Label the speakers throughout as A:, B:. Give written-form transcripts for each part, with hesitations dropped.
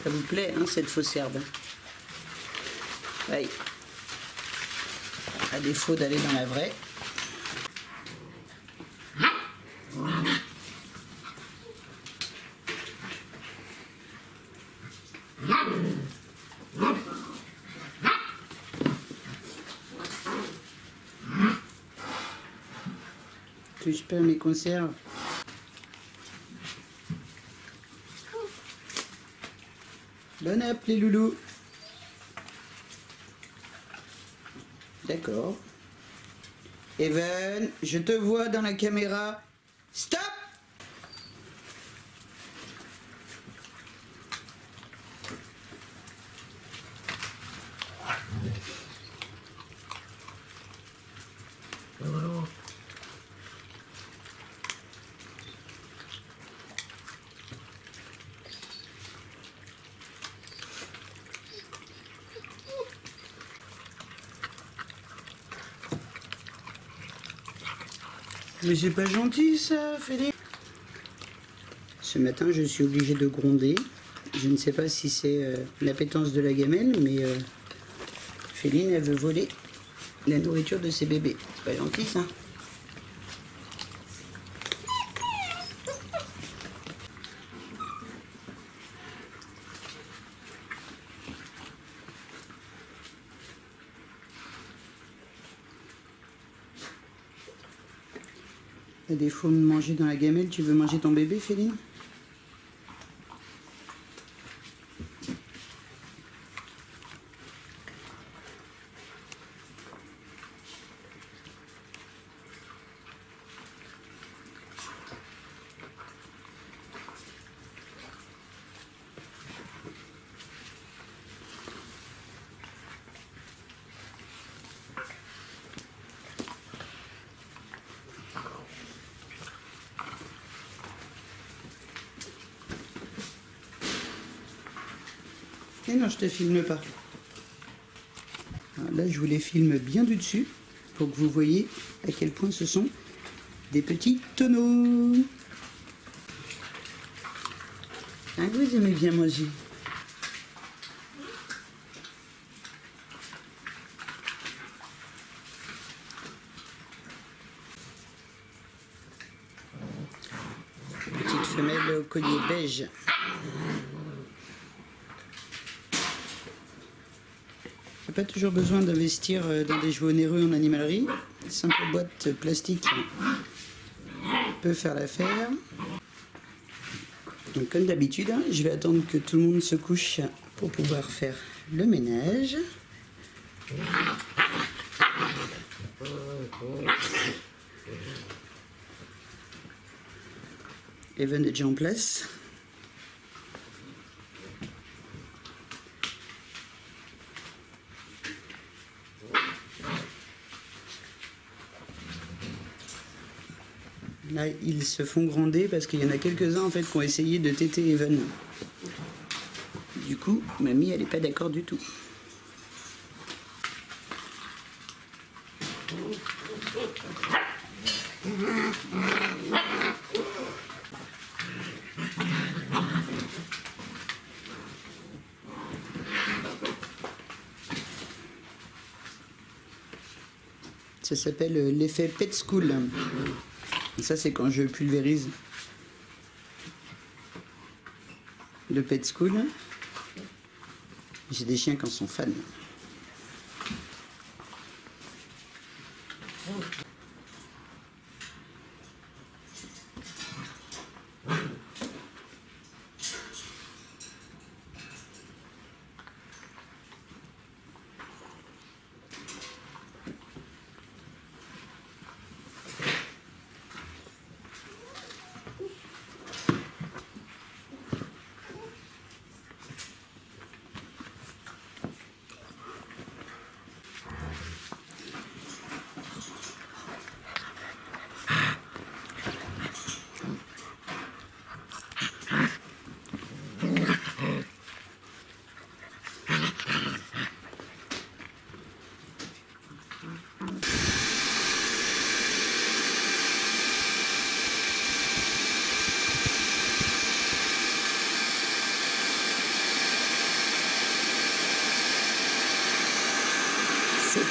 A: Ça vous plaît, hein, cette fausse herbe? Oui. À défaut d'aller dans la vraie. Que je perds mes conserves. Bon app les loulous. D'accord. Evan, je te vois dans la caméra. Stop! Mais c'est pas gentil ça, Féline. Ce matin, je suis obligée de gronder. Je ne sais pas si c'est l'appétence de la gamelle, mais Féline, elle veut voler la nourriture de ses bébés. C'est pas gentil ça. À défaut de manger dans la gamelle, tu veux manger ton bébé, Féline? Et non, je te filme pas. Alors là, je vous les filme bien du dessus pour que vous voyez à quel point ce sont des petits tonneaux. Hein, vous aimez bien manger. Petite femelle au collier beige. Pas toujours besoin d'investir dans des jouets onéreux en animalerie. Une simple boîte plastique peut faire l'affaire. Donc comme d'habitude, je vais attendre que tout le monde se couche pour pouvoir faire le ménage. Evan est déjà en place. Là, ils se font gronder parce qu'il y en a quelques-uns en fait qui ont essayé de téter Evan. Du coup, mamie, elle n'est pas d'accord du tout. Ça s'appelle l'effet Pet School. Et ça, c'est quand je pulvérise le Pet School. J'ai des chiens qui en sont fans.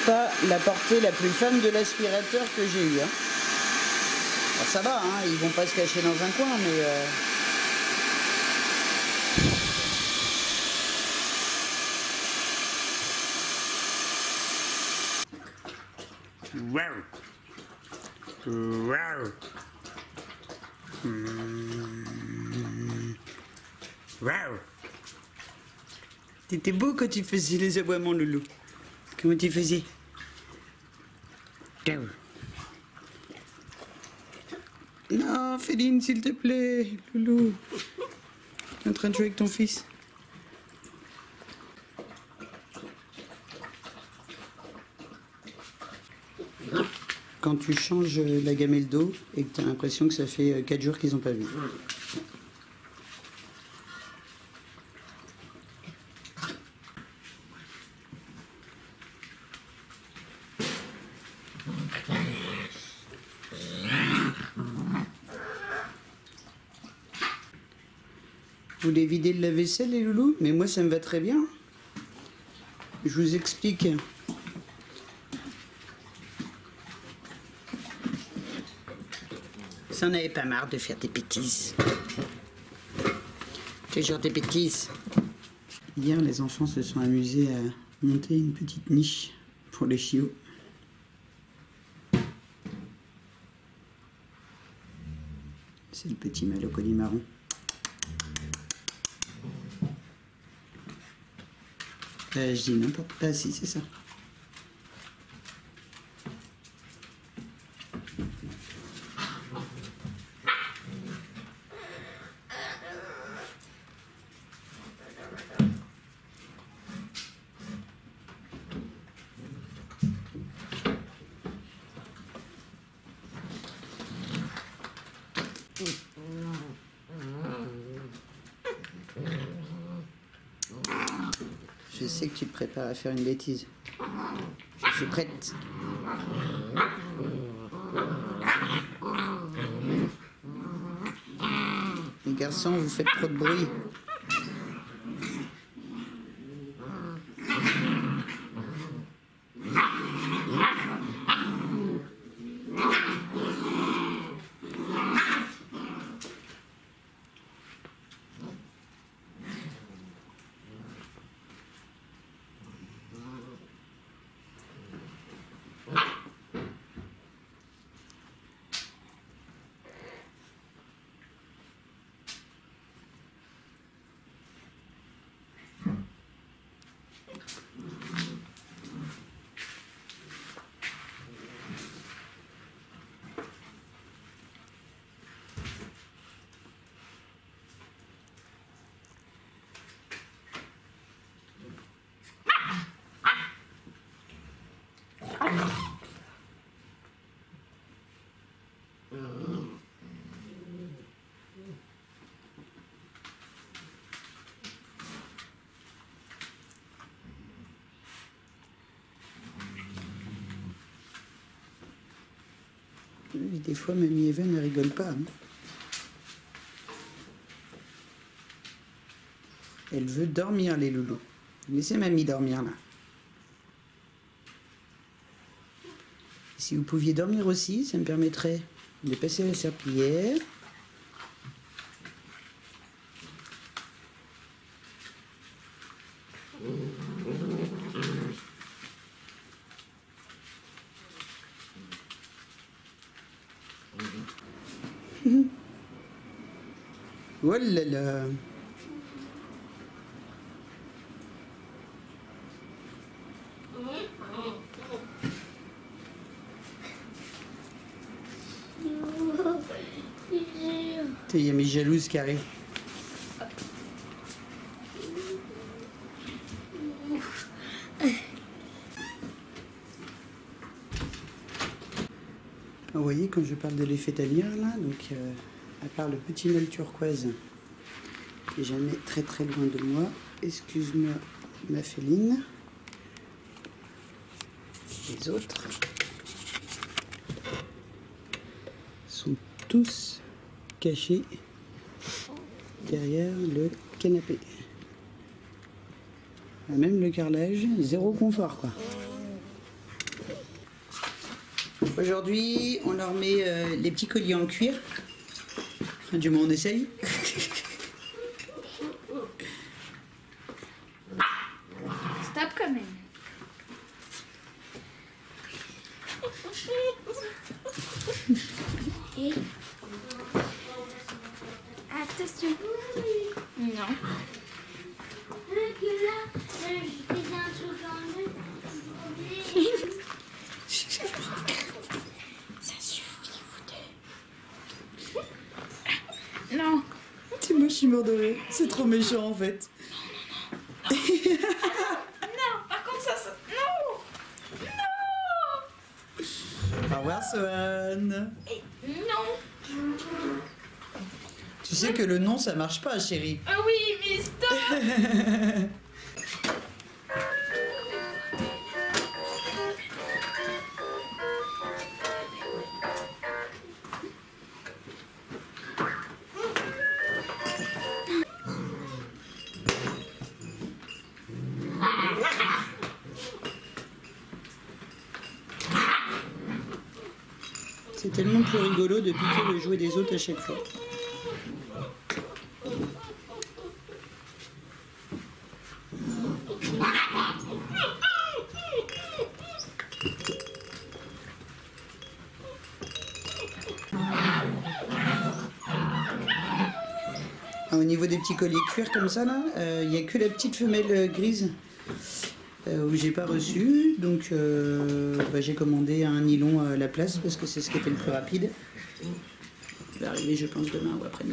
A: pas la portée la plus fine de l'aspirateur que j'ai eu. Hein. Alors ça va, hein, ils vont pas se cacher dans un coin, mais... Wow. Wow. Wow. T'étais beau quand tu faisais les aboiements, Loulou. Comment tu faisais? Non, Féline, s'il te plaît, Loulou. Tu es en train de jouer avec ton fils. Quand tu changes la gamelle d'eau et que tu as l'impression que ça fait 4 jours qu'ils n'ont pas vu. Vous voulez vider le lave-vaisselle, les loulous? Mais moi, ça me va très bien. Je vous explique. Ça n'en avait pas marre de faire des bêtises. Toujours des bêtises. Hier, les enfants se sont amusés à monter une petite niche pour les chiots. C'est le petit mâle au collier marron. Je dis n'importe quoi. Ah si, c'est ça. Je sais que tu te prépares à faire une bêtise. Je suis prête. Les garçons, vous faites trop de bruit. Des fois, Mamie Eva ne rigole pas. Hein. Elle veut dormir, les loulous. Laissez Mamie dormir, là. Si vous pouviez dormir aussi, ça me permettrait de passer la serpillière. Oh là là. Il y a mes jalouses qui arrivent. Vous voyez, quand je parle de l'effet talière, là, donc à part le petit mâle turquoise qui est jamais très très loin de moi, excuse-moi ma féline, les autres sont tous cachés derrière le canapé. Même le carrelage, zéro confort quoi. Aujourd'hui, on leur met les petits colliers en cuir. Enfin, du moins, on essaye.
B: Stop quand même. Et... Attention. Non. Ça suffit, vous deux. Non.
A: C'est moi, je suis mort de rire. C'est trop méchant en fait.
B: Non, par contre, ça... Non. Non.
A: Au revoir, Sohan.
B: Et non.
A: Tu sais que le non, ça marche pas, chérie.
B: Ah oui, mais stop.
A: C'est tellement plus rigolo de piquer le jouet des autres à chaque fois. Au niveau des petits colliers cuir comme ça là, il n'y a que la petite femelle grise où j'ai pas reçu, donc j'ai commandé un nylon à la place parce que c'est ce qui était le plus rapide. Il va arriver je pense demain ou après-demain.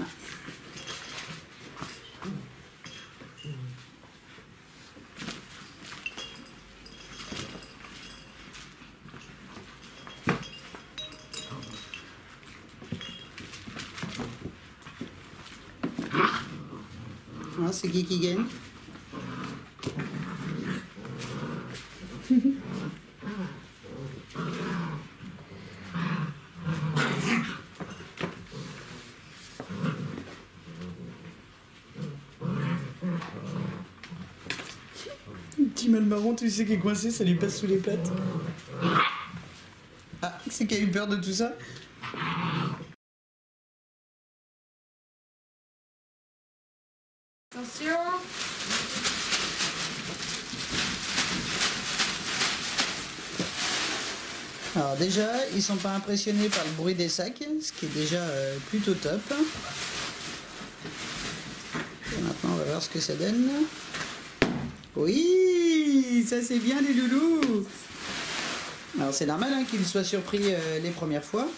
A: Ah, c'est qui gagne? Petit mal marron, tu sais qui est coincé, ça lui passe sous les pattes. Ah, c'est qui a eu peur de tout ça?
B: Attention.
A: Alors déjà, ils sont pas impressionnés par le bruit des sacs, ce qui est déjà plutôt top. Et maintenant, on va voir ce que ça donne. Oui, ça c'est bien les loulous. Alors c'est normal hein, qu'ils soient surpris les premières fois.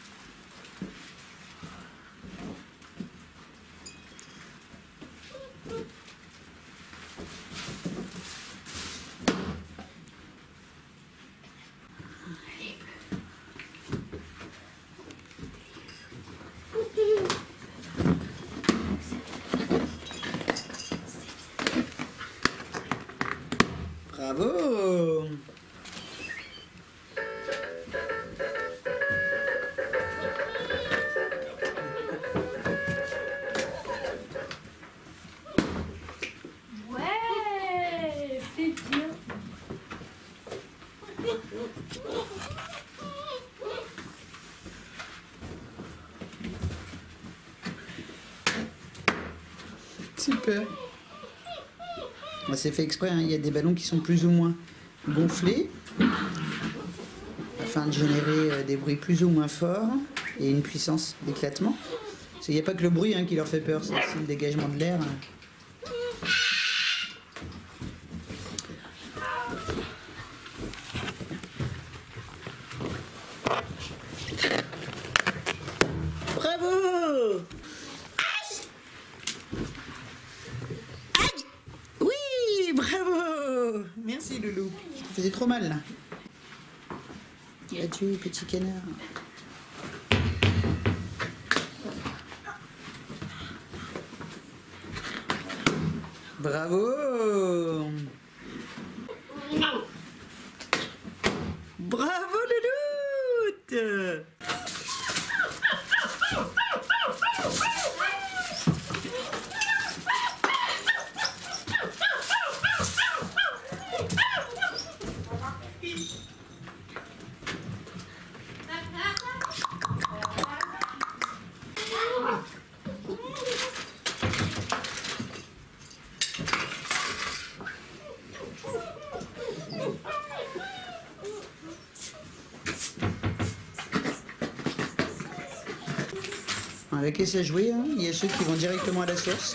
A: Bravo!
B: Ouais, c'est bien.
A: Super. C'est fait exprès, hein. Il y a des ballons qui sont plus ou moins gonflés afin de générer des bruits plus ou moins forts et une puissance d'éclatement. Parce qu'il n'y a pas que le bruit hein, qui leur fait peur, c'est aussi le dégagement de l'air. Bravo! Bravo! Merci Loulou. Ça faisait trop mal là. Adieu petit canard. Bravo! Bravo Louloute! la caisse à jouer, hein. Il y a ceux qui vont directement à la source.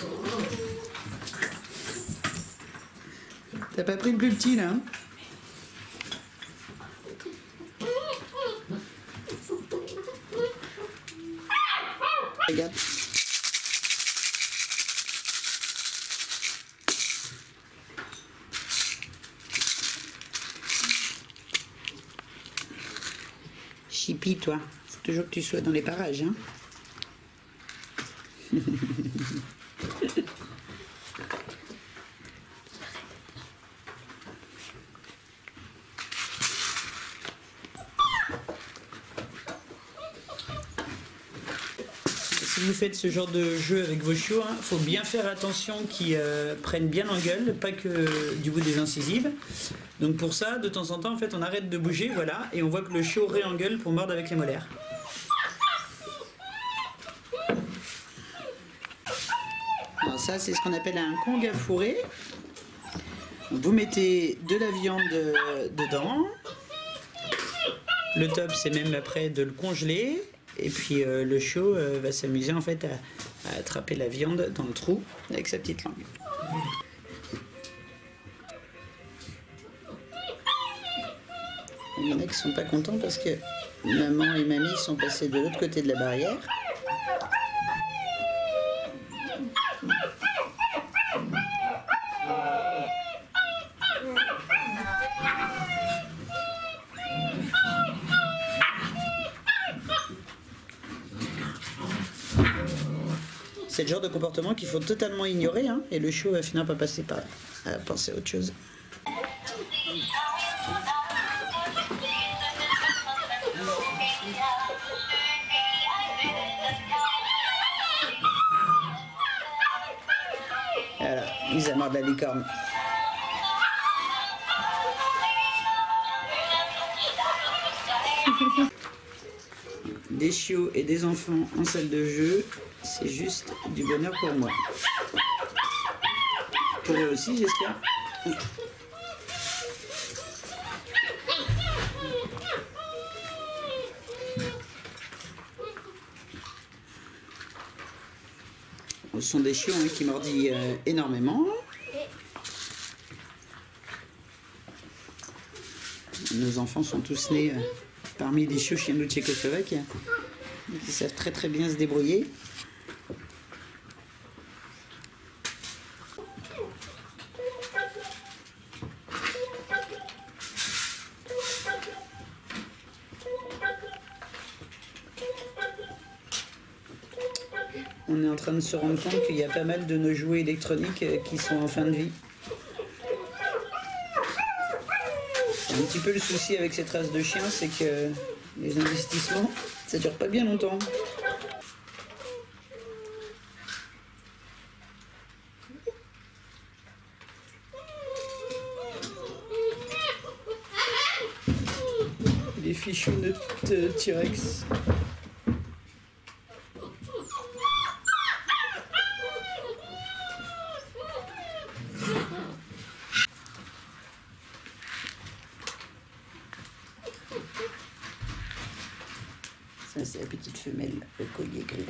A: T'as pas pris le plus petit là, hein? Regarde. Chippy, toi. Faut toujours que tu sois dans les parages, hein. Si vous faites ce genre de jeu avec vos chiots, il faut bien faire attention qu'ils prennent bien l'engueule, pas que du bout des incisives. Donc pour ça, de temps en temps, en fait, on arrête de bouger, voilà, et on voit que le chiot réengueule pour mordre avec les molaires. Alors ça, c'est ce qu'on appelle un Kong à fourrer. Vous mettez de la viande dedans. Le top, c'est même après de le congeler. Et puis le chiot va s'amuser en fait à attraper la viande dans le trou avec sa petite langue. Il y en a qui sont pas contents parce que maman et mamie sont passés de l'autre côté de la barrière. C'est le genre de comportement qu'il faut totalement ignorer, hein, et le chiot va finir par passer par à penser à autre chose. Voilà, ils aiment la licorne. Des chiots et des enfants en salle de jeu, c'est juste du bonheur pour moi. Pour eux aussi, j'espère. Ce sont des chiots hein, qui mordillent énormément. Nos enfants sont tous nés parmi les chiots chiens de tchécoslovaques. Ils savent très très bien se débrouiller. On est en train de se rendre compte qu'il y a pas mal de nos jouets électroniques qui sont en fin de vie. C'est un petit peu le souci avec cette race de chiens, c'est que les investissements, ça dure pas bien longtemps. Les fichus de T-Rex. Ça, c'est la petite femelle au collier gris.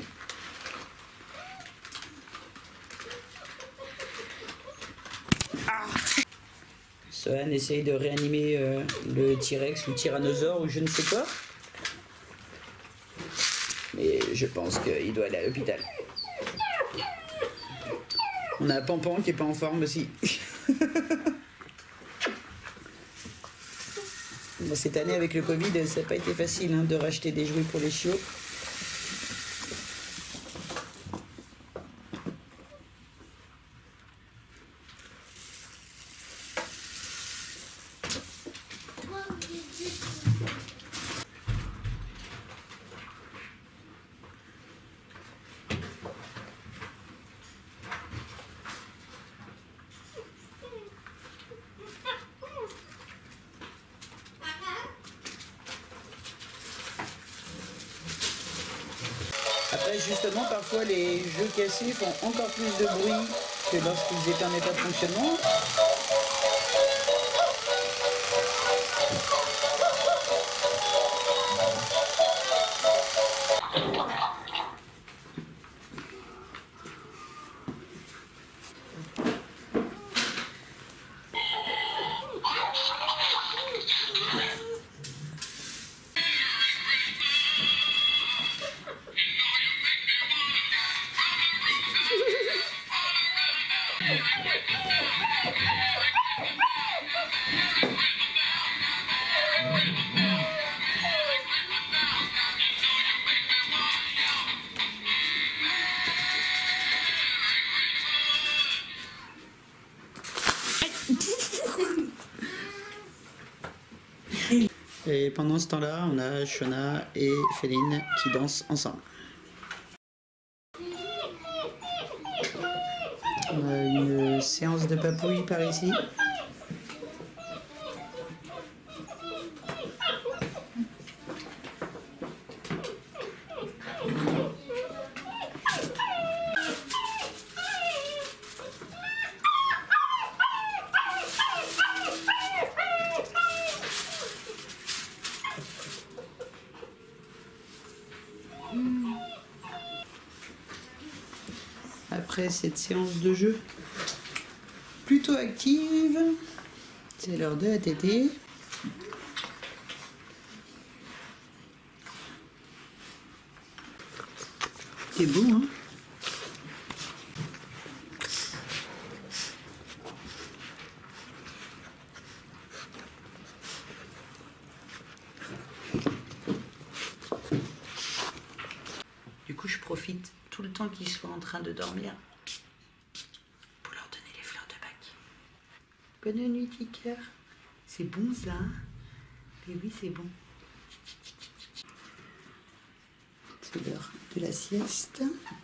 A: Ah, Sohan essaye de réanimer le T-Rex ou Tyrannosaure ou je ne sais quoi. Mais je pense qu'il doit aller à l'hôpital. On a Pampan qui est pas en forme aussi. Cette année avec le Covid, ça n'a pas été facile hein, de racheter des jouets pour les chiots. Après, justement, parfois les jeux cassés font encore plus de bruit que lorsqu'ils étaient en état de fonctionnement. Et pendant ce temps-là, on a Shona et Féline qui dansent ensemble. On a une séance de papouille par ici. Après cette séance de jeu plutôt active, c'est l'heure de la tétée. C'est beau, hein? Du coup, je profite tout le temps qu'ils soient en train de dormir pour leur donner les fleurs de bac. Bonne nuit, petit cœur. C'est bon, ça, hein? Mais oui, c'est bon. C'est l'heure de la sieste.